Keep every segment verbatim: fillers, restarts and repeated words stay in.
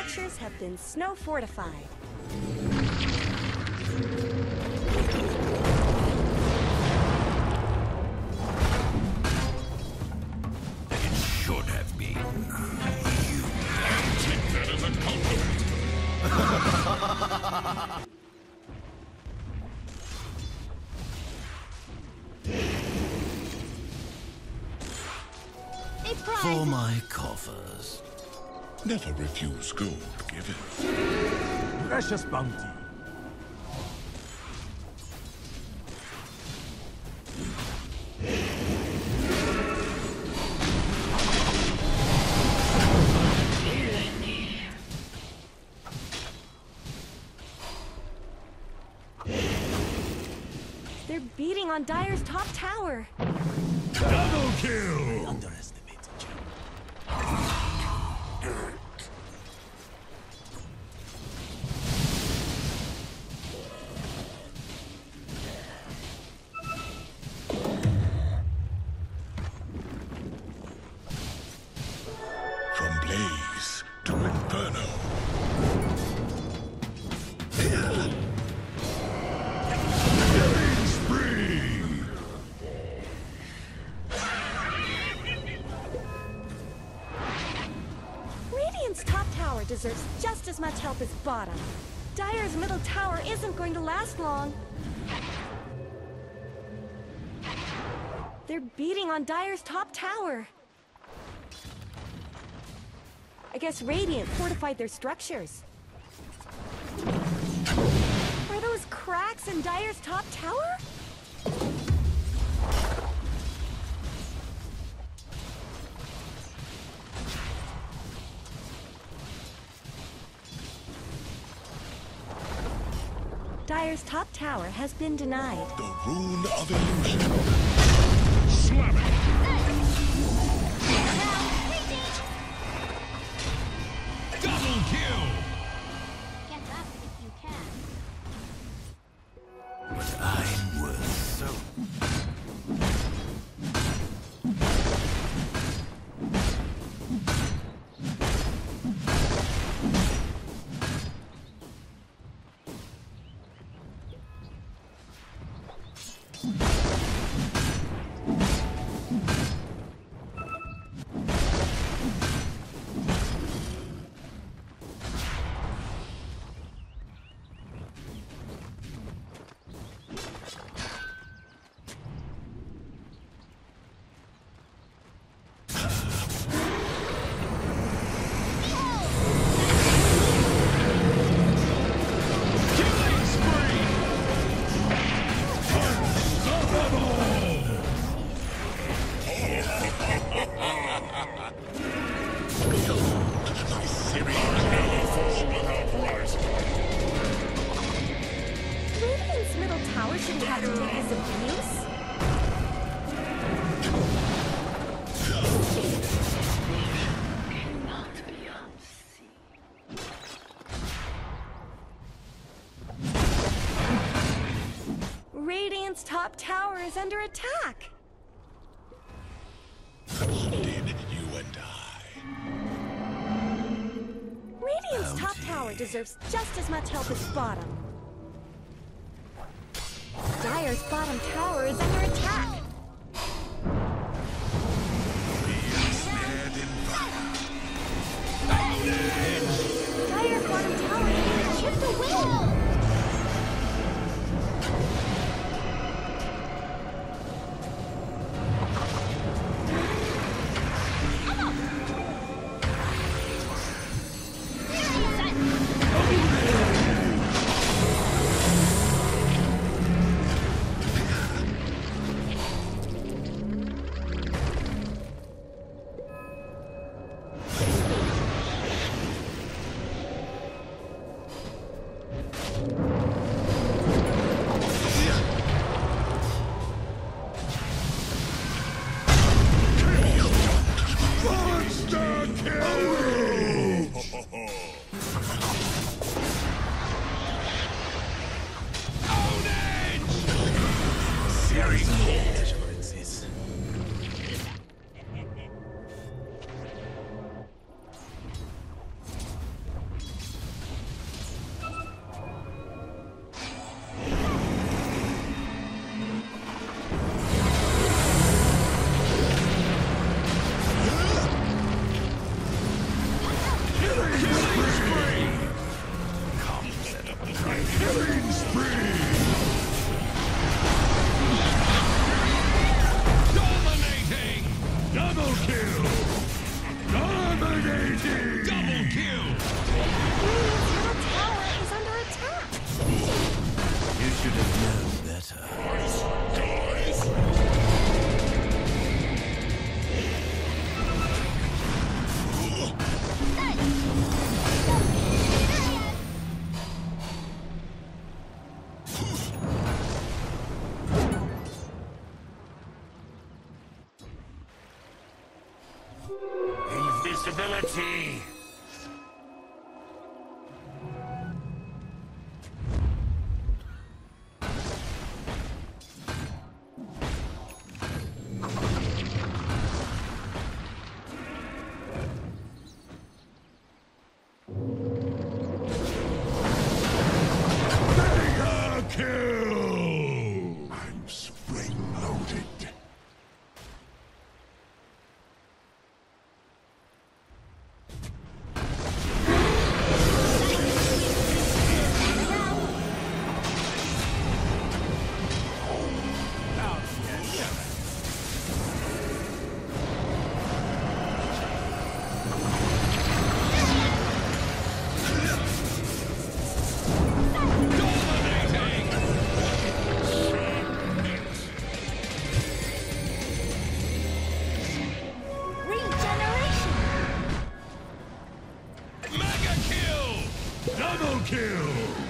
structures have been snow fortified. It should have been. You take that as a compliment. For my coffers. Never refuse gold given. Precious bounty. They're beating on Dire's top tower. Double kill! Underestimated you. From blaze to inferno. Killing spree! Radiant's top tower deserves just as much help as bottom. Dire's middle tower isn't going to last long. They're beating on Dire's top tower. I guess Radiant fortified their structures. Are those cracks in Dire's top tower? Dire's top tower has been denied. The rune of illusion. Slam it! Double kill! Get up if you can. But I'm worth so. Radiant's middle tower shouldn't have to take this abuse. Radiant's top tower is under attack. Folded, you and I. Radiant's top tower deserves just as much help as bottom. Dire's bottom tower is under attack. Snared in fire. Dire's bottom tower is being chipped away. responsibility. Mega kill! I'm spring-loaded. Double kill!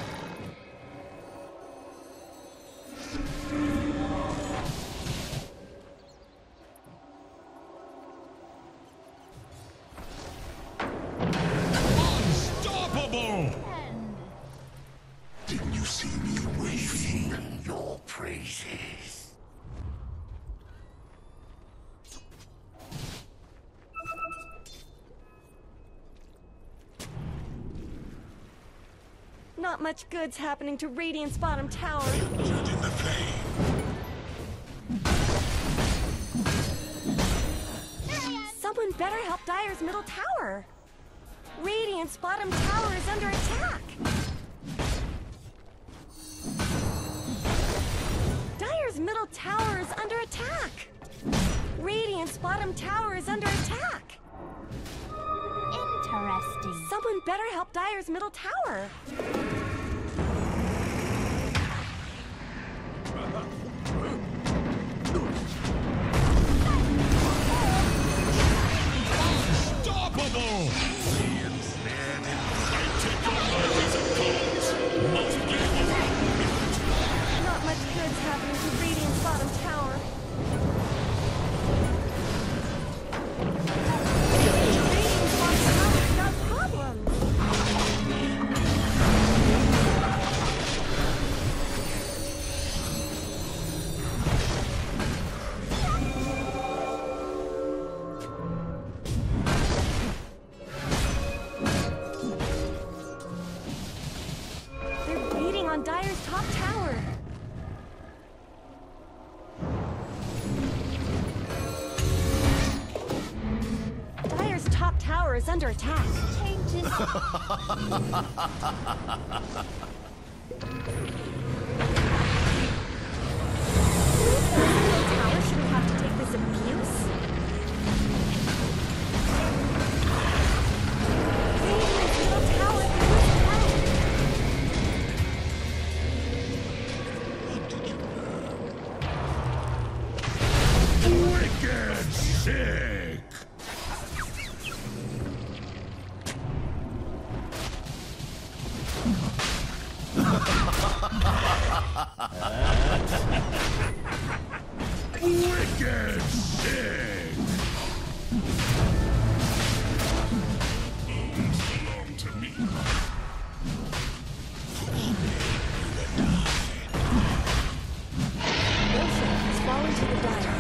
Unstoppable! Didn't you see me waving your praises? Not much good's happening to Radiant's bottom tower. Injured in the flame. Someone better help Dire's middle tower. Radiant's bottom tower is under attack. Dire's middle tower is under attack. Radiant's bottom tower is under attack. Interesting. Someone better help Dire's middle tower. Unstoppable! I take your lives as opponents. Multiply over. Not much good's happening to Radiant's bottom tower. Radiant's bottom tower's got problems. They're beating on Dire's top tower. Dire's top tower is under attack. Changes. Middle tower shouldn't have to take this abuse. Radiant's middle tower is attack. What did you learn? Wicked sick! Wicked sick! Bones belong to me. Yusop has fallen to the Dire.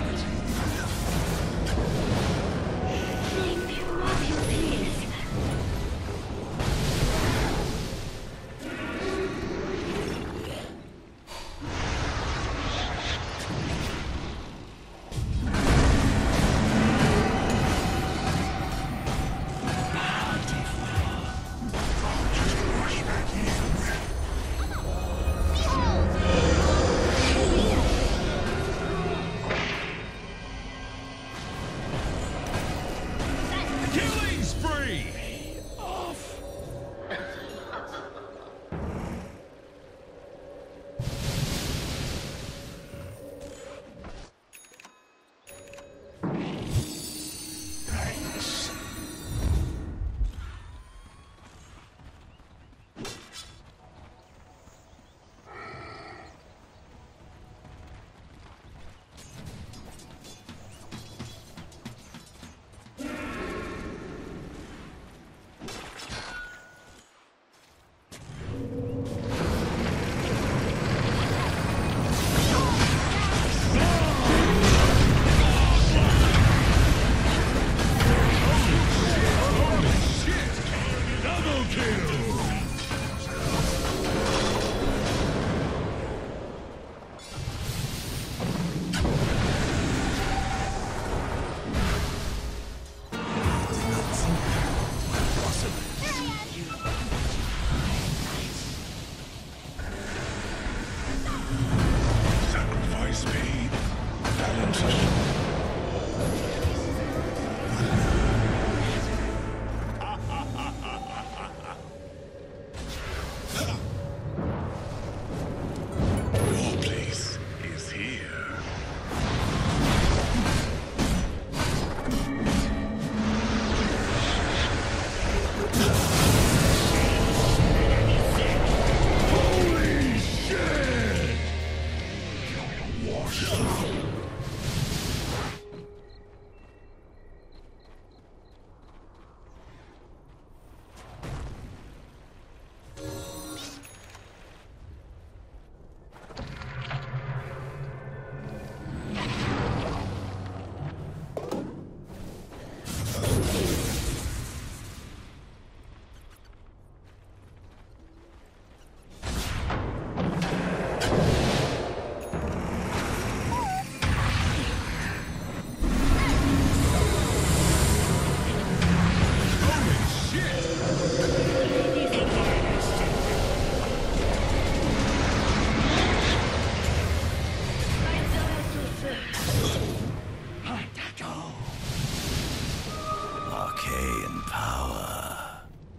Arcane power.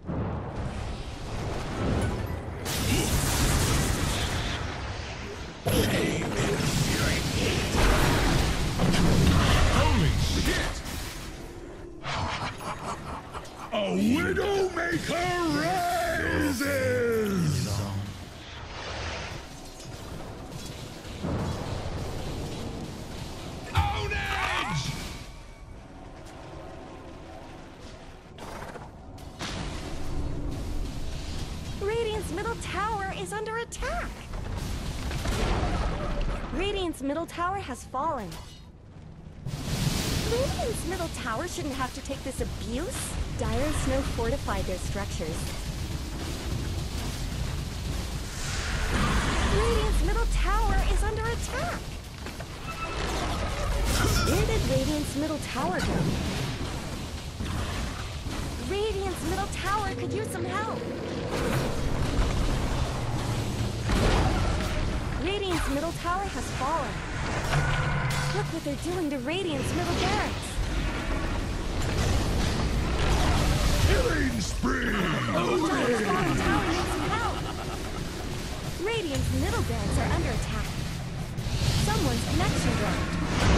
Holy shit! A Widowmaker rises! Ownage! Radiant's middle tower is under attack. Radiant's middle tower has fallen. Radiant's middle tower shouldn't have to take this abuse. Dire Snow fortified their structures. Radiant's middle tower is under attack. Where did Radiant's middle tower go? Radiant's middle tower could use some help. Radiant's middle tower has fallen. Look what they're doing to Radiant's middle barracks. Killing spree! Dire's bottom tower needs some help. Radiant's middle barracks are under attack. Someone's connection dropped.